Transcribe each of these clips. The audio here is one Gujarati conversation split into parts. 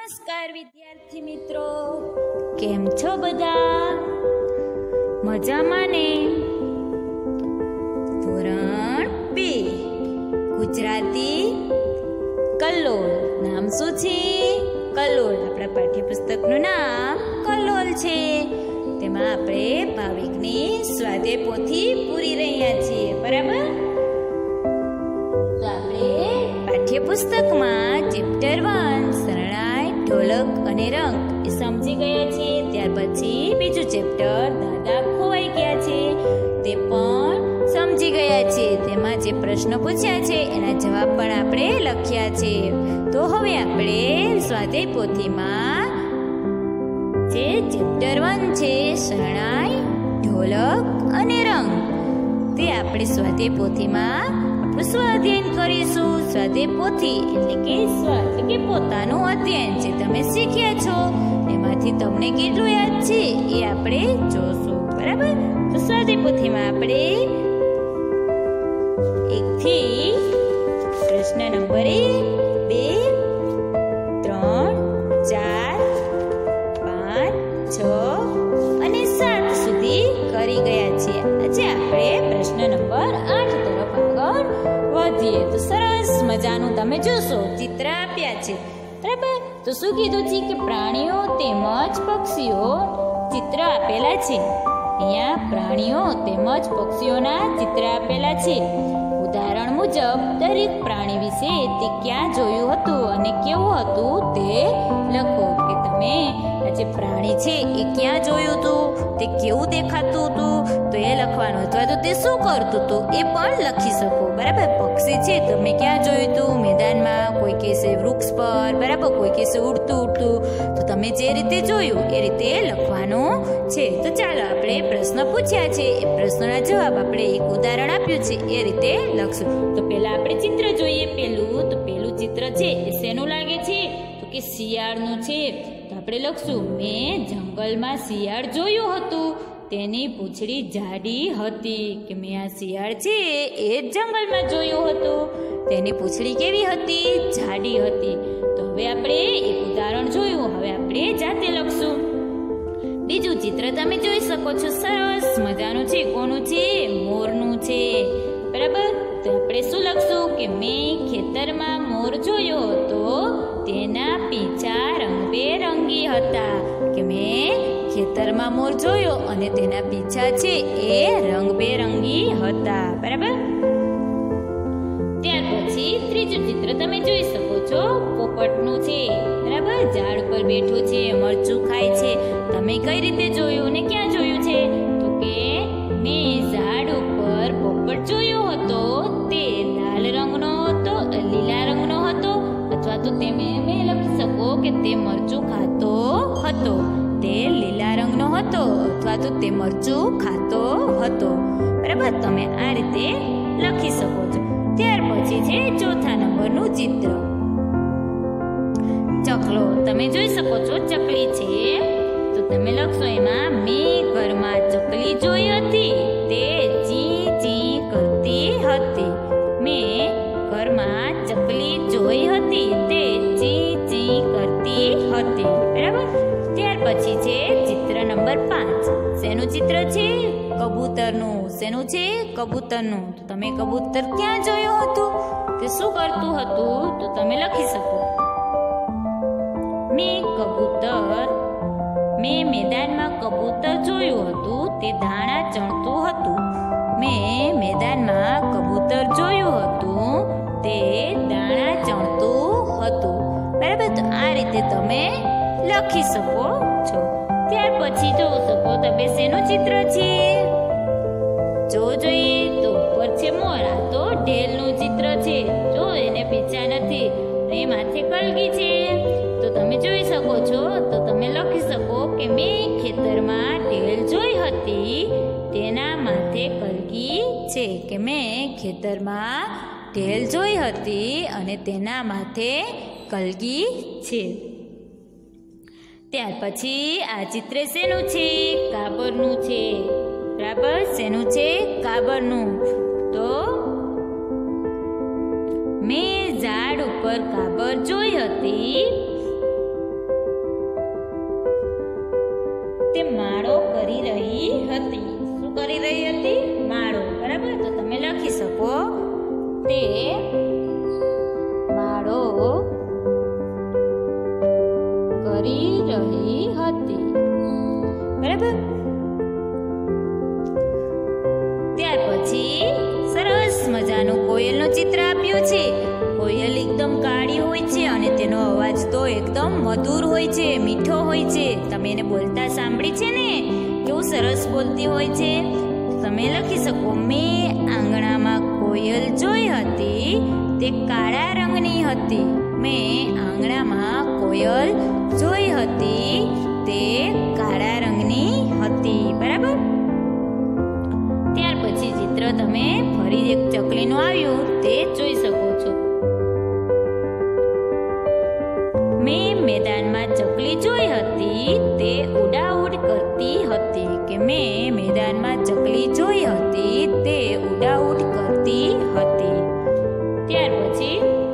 નમસ્કાર વિદ્યાર્થી મિત્રો, કેમ છો બધા? મજામાં ને? ધોરણ 2 ગુજરાતી કલ્લોલ. નામ શું છે? કલ્લોલ. આપણા પાઠ્યપુસ્તકનું નામ કલ્લોલ છે. તેમાં આપણે ભાવિકની સ્વાધ્યાય પોથી પૂરી રહ્યા છીએ, બરાબર? તો આપણે પાઠ્યપુસ્તકમાં ચેપ્ટર 1 શરણાઈ, ઢોલક અને રંગ એ સમજી ગયા છે. ત્યાર પછી બીજું ચેપ્ટર દાદા ખોવાઈ ગયા છે તે પણ સમજી ગયા છે. તેમાં જે પ્રશ્ન પૂછ્યા છે એના જવાબ પણ આપણે લખ્યા છે. તો હવે આપણે સ્વાધ્યાય પોથીમાં જે ચેપ્ટર 1 છે શરણાઈ, ઢોલક અને રંગ, તે આપણે સ્વાધ્યાય પોથીમાં સ્વાધ્યાયન કરીશું. સ્વાધ્યાય પોથી એટલે કે પોતાનું અધ્યયન જે તમે શીખ્યા છો એમાંથી તમને કેટલું યાદ છે એ આપણે જોશું, બરાબર? તો સ્વાધ્યાય પોથીમાં આપણે 1 થી પ્રશ્ન નંબર 1, 2, 3, 4, 5, 6 અને 7 સુધી કરી ગયા છીએ. આજે આપણે પ્રશ્ન નંબર 8 તરફ આગળ વધીએ. તો સરસ મજાનું તમે જોશો ચિત્ર આપ્યા છે, બરાબર? તો શું કીધું છે કે પ્રાણીઓ તેમજ પક્ષીઓ ચિત્ર આપેલા છે. અહીંયા પ્રાણીઓ તેમજ પક્ષીઓના ચિત્ર આપેલા છે. ઉદાહરણ મુજબ દરેક પ્રાણી વિશે તે ક્યાં જોયું હતું અને કેવું હતું તે લખો. કે તમે આ જે પ્રાણી છે એ ક્યાં જોયું હતું, તે કેવું દેખાતું હતું તો એ લખવાનું, અથવા તો તે શું કરતું હતું એ પણ લખી શકો, બરાબર? પક્ષી છે તમે ક્યાં જોયું હતું? મેદાનમાં, કોઈ કહેશે વૃક્ષ પર, બરાબર? કોઈ કહેશે ઉડતું ઉડતું. તો તમે જે રીતે જોયું એ રીતે લખવાનું છે. તો ચાલો આપણે પ્રશ્ન પૂછ્યા છે એ પ્રશ્નોના જવાબ આપણે એક ઉદાહરણ આપ્યું છે એ રીતે લખશું. તો પહેલા આપણે ચિત્ર જોઈએ. પેલું ચિત્ર છે એ શેનું લાગે છે? તો કે શિયાળનું છે. તો આપણે લખશું મેં જંગલમાં શિયાળ જોયું હતું, તેની પૂંછડી જાડી હતી. કે મેં આ શિયાળ છે એ જંગલમાં જોયું હતું, તેની પૂંછડી કેવી હતી? જાડી હતી. તો હવે આપણે એક ઉદાહરણ જોયું, હવે આપણે જાતે લખશું. બીજું ચિત્ર તમે જોઈ શકો છો, સરસ મજાનું છે. કોનું છે? મોરનું છે, બરાબર? તો આપણે શું લખશું? કે મેં ખેતરમાં મોર જોયો હતો, તેના પીંછા રંગબેરંગી હતા. કે મેં ખેતરમાં મોર જોયો અને તેના પીંછા છે એ રંગબેરંગી હતા, બરાબર? ત્યાર પછી ત્રીજું ચિત્ર તમે જોઈ શકો છો, પોપટનું છે, બરાબર? ઝાડ ઉપર બેઠું છે, મરચું ખાય છે. તમે કઈ રીતે જોયું ને ક્યાં જોયું છે? તો કે મેં ઝાડ ઉપર પોપટ જોયો હતો, તે લાલ રંગનો હતો, લીલા રંગનો હતો, અથવા તો તમે લખી શકો કે તે મરચું ખાતો હતો, તે લીલા રંગનો હતો, અથવા તો તે મરચું ખાતો હતો, બરાબર? તમે આ રીતે લખી શકો છો. ત્યાર પછી છે ચોથા નંબરનું ચિત્ર, ચકલો. તમે જોઈ શકો છો ચકલી છે. તો તમે લખશો એમાં મેં ઘરમાં ચકલી જોઈ હતી, તે ચી ચી કરતી હતી. મેં ઘરમાં ચકલી જોઈ હતી, તે ચી ચી કરતી હતી, બરાબર? ત્યાર પછી છે ચિત્ર નંબર 5. શેનું ચિત્ર છે? કબૂતરનું. શેનું છે? કબૂતરનું. તો તમે કબૂતર ક્યાં જોયું હતું? તે શું કરતું હતું? તો તમે લખી શકો મેં મેદાનમાં કબૂતર જોયું હતું, તે દાણા ચણતું હતું. મેં મેદાનમાં કબૂતર જોયું હતું, તે દાણા ચણતું હતું, બરાબર? તો આ રીતે તમે લખી શકો છો. ત્યાર પછી જોઈ શકો તમે શેનું ચિત્ર છે? જોઈએ તો ઉપર છે મોર. આ તો ઢેલનું ચિત્ર છે. જો એને પીછા નથી, એ માથે કલગી છે. તો તમે જોઈ શકો છો. તો તમે લખી શકો કે મેં ખેતરમાં ઢેલ જોઈ હતી, તેના માથે કલગી છે. કે મેં ખેતરમાં ઢેલ જોઈ હતી અને તેના માથે કલગી છે. ત્યાર પછી આ ચિત્ર શેનું છે? કાબરનું છે, બરાબર? શેનું છે? કાબરનું. તો મેં ઝાડ ઉપર કાબર જોઈ હતી, કરી રહી હતી. બરાબર. ત્યાર પછી સરસ મજાનું કોયલનું ચિત્ર આપ્યું છે. કોયલ એકદમ કાળી હોય છે અને તેનો અવાજ તો એકદમ મધુર હોય છે, મીઠો હોય છે. તમે એને બોલતા સાંભળી છે ને, કેવું સરસ બોલતી હોય છે. તમે લખી શકો, મેં આંગણામાં કોયલ જોઈ હતી, તે કાળા રંગની હતી. મેં આંગણામાં કોયલ જોઈ હતી, તે કાળા રંગની હતી. બરાબર. ત્યાર પછી ચિત્ર તમે ફરી એક ચકલીનું આવ્યું તે જોઈ શકો છો. મેં મેદાનમાં ચકલી જોઈ હતી, તે ઉડાઉડ કરતી હતી. કે મેં મેદાનમાં ચકલી જોઈ હતી, તે ઉડાઉડ કરતી હતી. ત્યાર પછી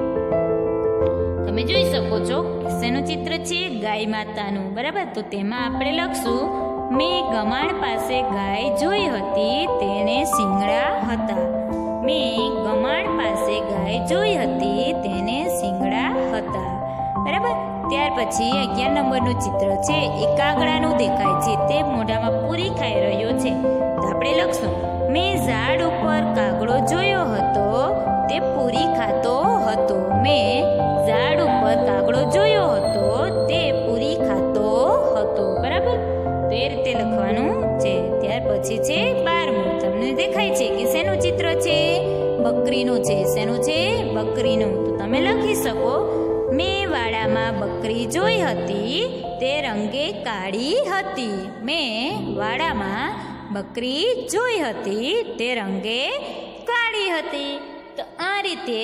તમે જોઈ શકો છો શેનું ચિત્ર છે? ગાય માતાનું. બરાબર. તો તેમાં આપણે લખશું, મેં ગમાણ પાસે ગાય જોઈ હતી, તેને શિંગડા હતા. મેં ગમાણ પાસે ગાય જોઈ હતી, તેને શિંગડા હતા. બરાબર. ત્યાર પછી 11 નંબરનું ચિત્ર છે. એ કાગડાનું દેખાય છે, તે મોઢામાં પૂરી ખાઈ રહ્યો છે. તો આપણે લખશું, મેં ઝાડ ઉપર કાગડો જોયો હતો, તે પૂરી ખાતો હતો. મેં ઝાડ ઉપર કાગડો જોયો હતો, તે પૂરી ખાતો હતો. બરાબર. તો એ રીતે લખવાનું છે. ત્યાર પછી છે 12મું. તમને દેખાય છે કે શેનું ચિત્ર છે? બકરીનું છે. શેનું છે? બકરીનું. તો તમે લખી શકો, મેં વાડામાં બકરી જોઈ હતી, તે રંગે કાળી હતી. મેં વાડામાં બકરી જોઈ હતી, તે રંગે કાળી હતી. તો આ રીતે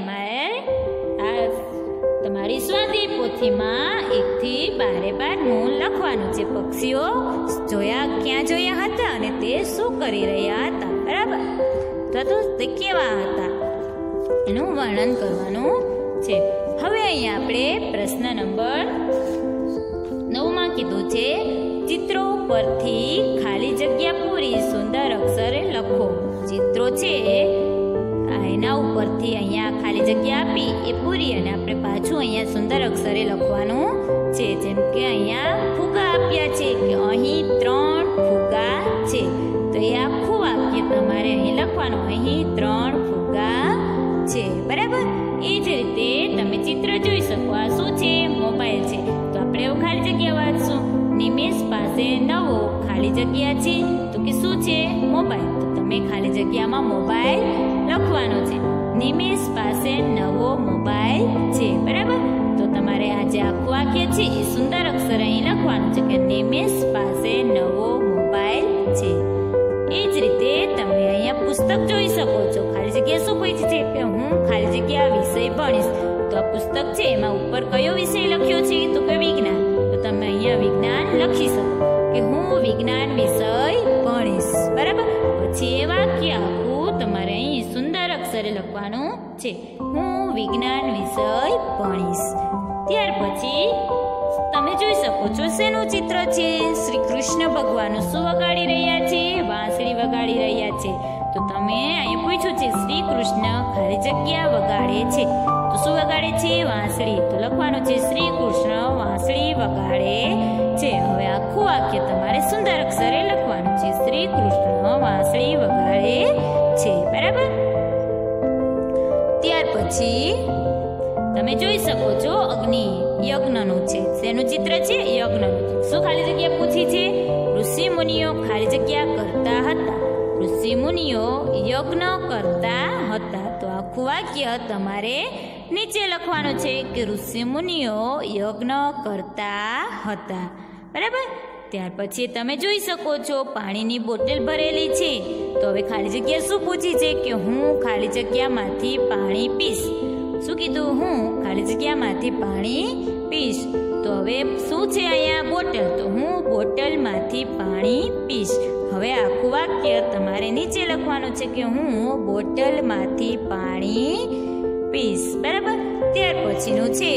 તમારી સ્વાધ્યાય પોથીમાં 1 થી 12 લખવાનું છે. પક્ષીઓ ક્યાં જોયા હતા અને તે શું કરી રહ્યા હતા. બરાબર. તો તે કેવા હતા એનું વર્ણન કરવાનું છે. હવે અહીંયા આપણે પ્રશ્ન નંબર 9માં કીધું છે, ચિત્રો પરથી ખાલી જગ્યા પૂરી સુંદર અક્ષરે લખો. ચિત્રો છે એના ઉપરથી અહીંયા ખાલી જગ્યા આપી એ પૂરી અને આપણે પાછું અહીંયા સુંદર અક્ષરે લખવાનું છે. જેમ કે અહીંયા ફુગા આપ્યા છે કે અહીં 3 ફુગા છે. તો એ આખું વાક્ય તમારે અહીં લખવાનું, અહીં 3 ફુગા છે. બરાબર. એ જ રીતે તમે ચિત્ર જોઈ શકો. આ શું છે? મોબાઈલ છે. તો આપણે એવું ખાલી જગ્યા વાંચશું. નિમેશ પાસે નવો ખાલી જગ્યા છે, તો કે શું છે? મોબાઈલ. તો તમે ખાલી જગ્યામાં મોબાઈલ લખવાનો છે. નિમેશ પાસે નવો મોબાઈલ છે. બરાબર. તો તમારે આ જે આખું વાક્ય છે એ સુંદર અક્ષર અહીં લખવાનું છે કે નિમેશ પાસે નવો મોબાઈલ છે. એ જ રીતે તમે અહીંયા પુસ્તક જોઈ શકો છો. ખાલી જગ્યા શું પૂછી છે? કે હું ખાલી જગ્યા વિષય ભણીશ. તો આ પુસ્તક છે એમાં ઉપર કયો વિષય લખ્યો છે? તો કે વિજ્ઞાન. તો તમે અહીંયા વિજ્ઞાન લખી શકો કે હું વિજ્ઞાન વિષય ભણીશ. બરાબર. પછી એ વાક્ય આખું તમારે અહીં સુંદર અક્ષરે લખવાનું છે, હું વિજ્ઞાન વિષય ભણીશ. ત્યાર પછી તમે જોઈ શકો છો શેનું ચિત્ર છે? શ્રી કૃષ્ણ ભગવાન શું વગાડી રહ્યા છે? વાંસળી વગાડી રહ્યા છે. તો તમે અહીંયા પૂછ્યું છે શ્રી કૃષ્ણ ખાલી જગ્યા વગાડે છે. તો શું વગાડે છે? વાંસળી. તો લખવાનું છે શ્રી કૃષ્ણ વાંસળી વગાડે છે. હવે આખું વાક્ય તમારે સુંદર અક્ષરે લખવાનું છે, શ્રી કૃષ્ણ વાંસળી વગાડે છે. બરાબર. ત્યાર પછી તમે જોઈ શકો છો અગ્નિ યજ્ઞનું છે. શેનું ચિત્ર છે? યજ્ઞનું. શું ખાલી જગ્યા પૂછી છે? ઋષિ મુનિઓ ખાલી જગ્યા કરતા હતા. ઋષિ મુનિઓ યજ્ઞ કરતા હતા. તો આખું વાક્ય તમારે નીચે લખવાનું છે કે ઋષિ મુનિઓ યજ્ઞ કરતા હતા. બરાબર. ત્યાર પછી તમે જોઈ શકો છો પાણીની બોટલ ભરેલી છે. તો હવે ખાલી જગ્યા શું પૂછી છે? કે હું ખાલી જગ્યામાંથી પાણી પીશ. શું કીધું? હું ખાલી જગ્યામાંથી પાણી પીશ. તો હવે શું છે અહીંયા? બોટલ. તો હું બોટલમાંથી પાણી પીશ. હવે આખું વાક્ય તમારે નીચે લખવાનું છે કે હું બોટલમાંથી પાણી પીશ. બરાબર. ત્યાર પછીનું છે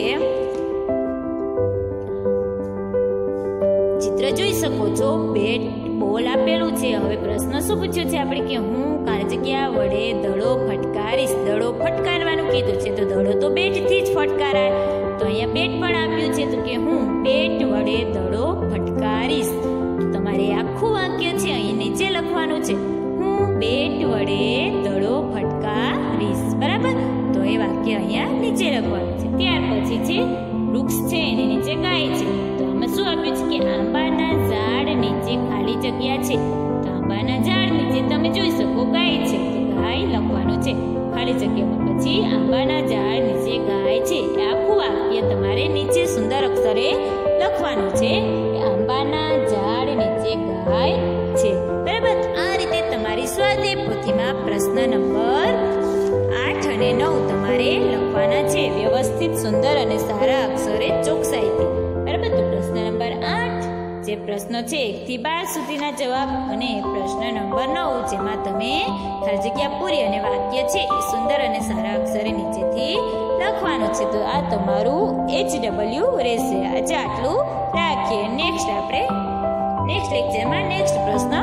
ચિત્ર જોઈ શકો છો, બેટ બોલ આપેલું છે. હવે પ્રશ્ન શું પૂછ્યો છે આપણે? કે હું ખાલી જગ્યા વડે દડો ફટકારીશ. દડો ફટકારવાનું કીધું છે. તો દડો તો બેટથી જ ફટકારાય. તો અહીંયા બેટ પણ આપ્યું છે, તો કે હું બેટ વડે દડો ફટકારીશ. તો તમારે આખું વાક્ય છે અહીં નીચે લખવાનું છે, હું બેટ વડે દડો ફટકારીશ. બરાબર, તો એ વાક્ય અહીંયા નીચે લખવાનું છે. ત્યાર પછી છે વૃક્ષ છે એની નીચે ગાય છે. તો આમાં શું આપ્યું છે કે આંબાના ઝાડ નીચે ખાલી જગ્યા છે. તો આંબાના ઝાડ નીચે તમે જોઈ શકો ગાય છે, તો ગાય લખવાનું છે ખાલી જગ્યામાં. પછી આંબાના ઝાડ નીચે ગાય છે, એ આખું વાક્ય તમારે નીચે સુંદર અક્ષરે લખવાનું છે. આંબાના ઝાડ નીચે ગાય છે. બરાબર, આ રીતે તમારી સ્વાધ્યાય પોથીમાં પ્રશ્ન નંબર 8 અને 9 તમારે લખવાના છે વ્યવસ્થિત, સુંદર અને સારા અક્ષરે ચોકસાઈથી. બરાબર, તો પ્રશ્ન નંબર 8 જે પ્રશ્નો છે 1 થી 12 સુધીના જવાબ, અને પ્રશ્ન નંબર 9 જેમાં તમે ખાલી જગ્યા પૂરી અને વાક્ય છે એ સુંદર અને સારા અક્ષરે નીચેથી લખવાનું છે. તો આ તમારું HW રહેશે. આજે આટલું રાખીએ. નેક્સ્ટ લેક્ચરમાં નેક્સ્ટ પ્રશ્ન